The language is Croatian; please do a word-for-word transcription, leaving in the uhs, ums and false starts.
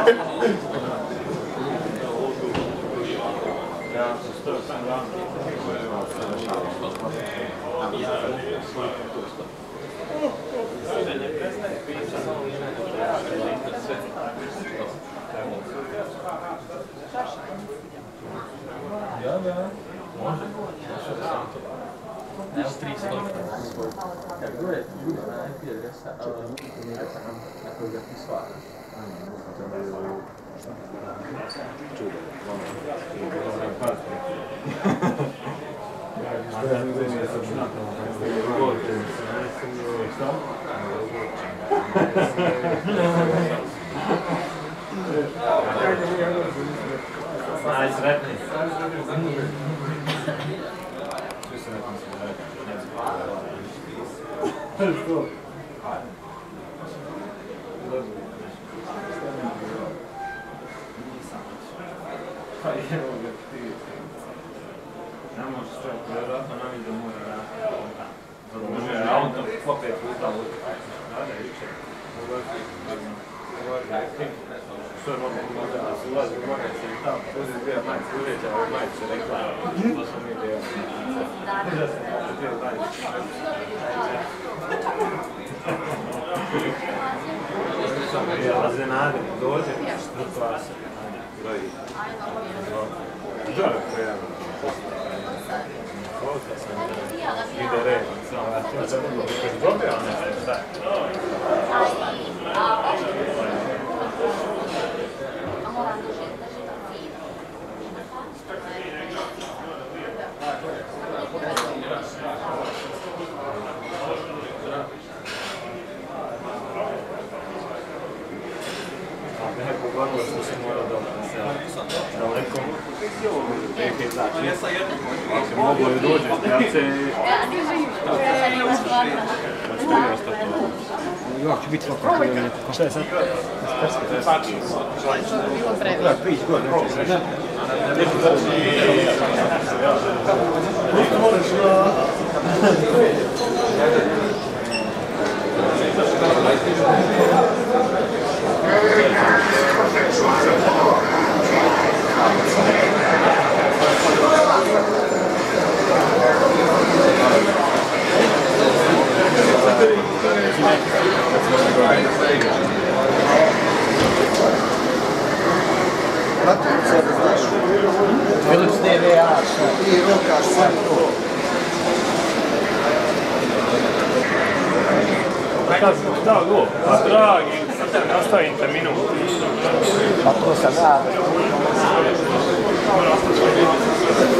Da, da. Može. Evo tri stolika. Kako je ljubav najprije adresa, na koju ga ti stvaraš? Čudo. Najsretniji. Što? Pa evo ga ti. Ne možeš čovjek, vjerojatno nam ide mora raditi. Može, a on to popet puta utkaje. Rade, jučer. Ulazi, ulazi, što je mogu možda da se ulazi u magac i tamo. Uzim dvije majice, uređa ove majice, rekla, to smo mi deo. Možda se može dvije majice. Ja se nadim, dođe, što se. Da, pojavno. Ovdje sam ide red, samo ja to sam dobio nešto, šta? Pogledalo što se mora dobro se daleko neke znači ako mogu da dođe ja se Ja ću biti ovako kako šta je sad? Bilo previše. Prić god, neće. Philips D V A i rokaš sve to. Da, go, a dragi, nastavite minutu. Pa to sam ja.